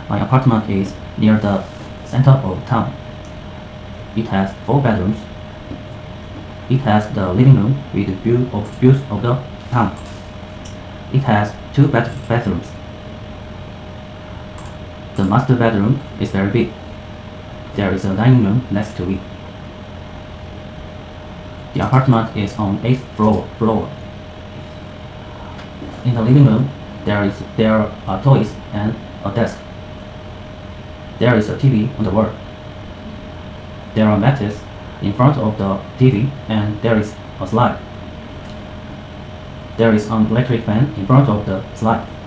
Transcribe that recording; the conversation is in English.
My apartment is near the center of town. It has 4 bedrooms. It has the living room with views of the town. It has 2 bathrooms. The master bedroom is very big. There is a dining room next to it. The apartment is on 8th floor. In the living room, there are toys and a desk. There is a TV on the wall. There are mattresses in front of the TV and there is a slide. There is an electric fan in front of the slide.